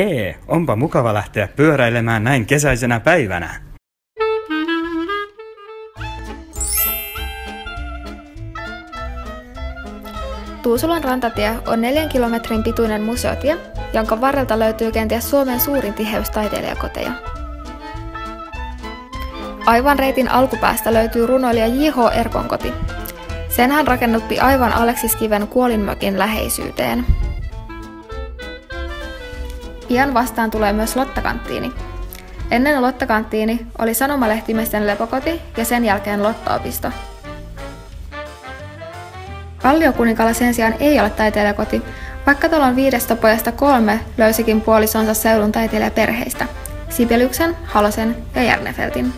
Onpa mukava lähteä pyöräilemään näin kesäisenä päivänä. Tuusulan rantatie on 4 kilometrin pituinen museotie, jonka varrelta löytyy kenties Suomen suurin tiheys taiteilijakoteja. Aivan reitin alkupäästä löytyy runoilija J.H. Erkon koti. Sen hän rakennutti aivan Aleksiskiven kuolinmökin läheisyyteen. Pian vastaan tulee myös Lottakanttiini. Ennen Lottakanttiini oli sanomalehtimiesten lepokoti ja sen jälkeen Lottaopisto. Kalliokuninkalla sen sijaan ei ole taiteilijakoti, vaikka talon 5 pojasta 3 löysikin puolisonsa seudun taiteilijaperheistä, Sibeliuksen, Halosen ja Järnefeltin.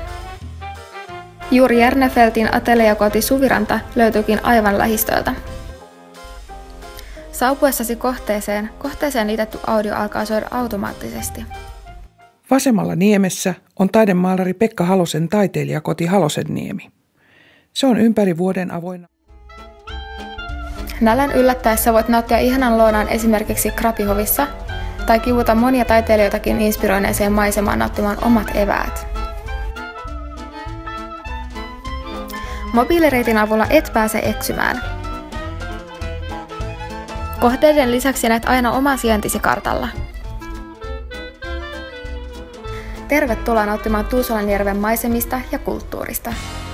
Juuri Järnefeltin ateliakoti Suviranta löytyykin aivan lähistöltä. Saapuessasi kohteeseen liitetty audio alkaa soida automaattisesti. Vasemmalla niemessä on taidemaalari Pekka Halosen taiteilijakoti Halosenniemi. Se on ympäri vuoden avoinna. Nälän yllättäessä voit nauttia ihanan lounaan esimerkiksi Krapihovissa tai kivuta monia taiteilijoitakin inspiroineeseen maisemaan nauttimaan omat eväät. Mobiilireitin avulla et pääse eksymään. Kohteiden lisäksi näet aina oma sijaintisi kartalla. Tervetuloa nauttimaan Tuusulanjärven maisemista ja kulttuurista.